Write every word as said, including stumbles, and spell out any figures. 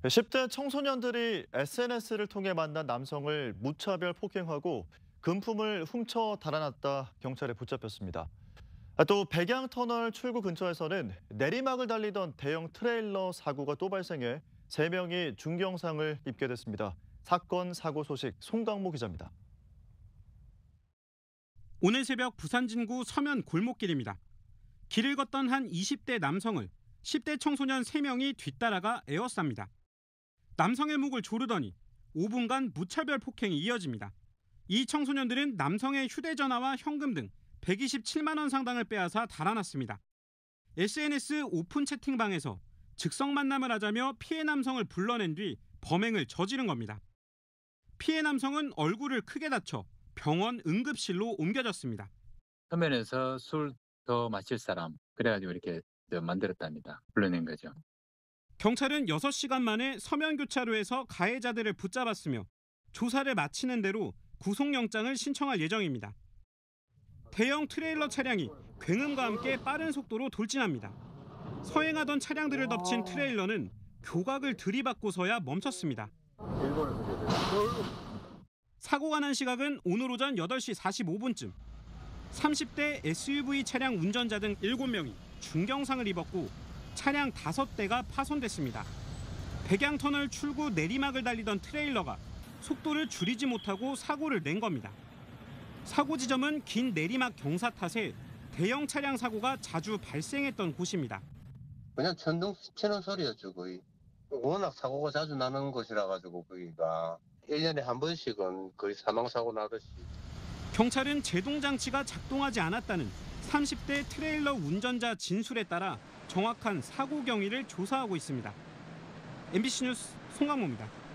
십 대 청소년들이 에스엔에스를 통해 만난 남성을 무차별 폭행하고 금품을 훔쳐 달아났다 경찰에 붙잡혔습니다. 아, 또 백양터널 출구 근처에서는 내리막을 달리던 대형 트레일러 사고가 또 발생해 세 명이 중경상을 입게 됐습니다. 사건 사고 소식 송강모 기자입니다. 오늘 새벽 부산 진구 서면 골목길입니다. 길을 걷던 한 이십 대 남성을 십 대 청소년 세 명이 뒤따라가 에워쌉니다. 남성의 목을 조르더니 오 분간 무차별 폭행이 이어집니다. 이 청소년들은 남성의 휴대전화와 현금 등 백이십칠만 원 상당을 빼앗아 달아났습니다. 에스엔에스 오픈 채팅방에서 즉석 만남을 하자며 피해 남성을 불러낸 뒤 범행을 저지른 겁니다. 피해 남성은 얼굴을 크게 다쳐 병원 응급실로 옮겨졌습니다. 서면에서 술 더 마실 사람 그래가지고 이렇게 만들었답니다. 불러낸 거죠. 경찰은 여섯 시간 만에 서면 교차로에서 가해자들을 붙잡았으며 조사를 마치는 대로 구속영장을 신청할 예정입니다. 대형 트레일러 차량이 굉음과 함께 빠른 속도로 돌진합니다. 서행하던 차량들을 덮친 트레일러는 교각을 들이받고서야 멈췄습니다. 사고가 난 시각은 오늘 오전 여덟 시 사십오 분쯤. 삼십 대 에스유브이 차량 운전자 등 일곱 명이 중경상을 입었고 차량 다섯 대가 파손됐습니다. 백양터널 출구 내리막을 달리던 트레일러가 속도를 줄이지 못하고 사고를 낸 겁니다. 사고 지점은 긴 내리막 경사 탓에 대형 차량 사고가 자주 발생했던 곳입니다. 그냥 천둥 치는 소리였죠, 거의. 워낙 사고가 자주 나는 곳이라 가지고 거기가 일 년에 한 번씩은 거의 사망사고 나듯이. 경찰은 제동장치가 작동하지 않았다는 삼십 대 트레일러 운전자 진술에 따라 정확한 사고 경위를 조사하고 있습니다. 엠비씨 뉴스 송강모입니다.